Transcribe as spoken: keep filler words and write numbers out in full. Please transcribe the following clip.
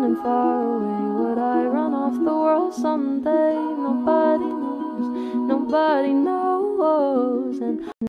and far away. Would I run off the world someday? Nobody knows, nobody knows. And